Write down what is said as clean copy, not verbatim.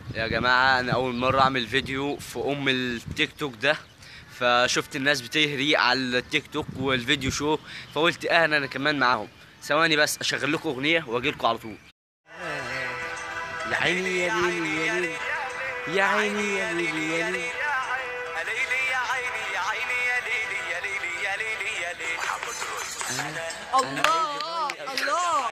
يا جماعة أنا أول مرة أعمل فيديو في التيك توك ده، فشفت الناس بتهري على التيك توك والفيديو شو، فقلت أنا كمان معاهم. ثواني بس أشغل لكم أغنية وأجيلكم على طول. يا عيني يا ليلي يا ليلي، يا عيني يا ليلي يا ليلي، يا ليلي يا عيني يا عيني يا ليلي يا ليلي يا ليلي يا ليلي. الله الله.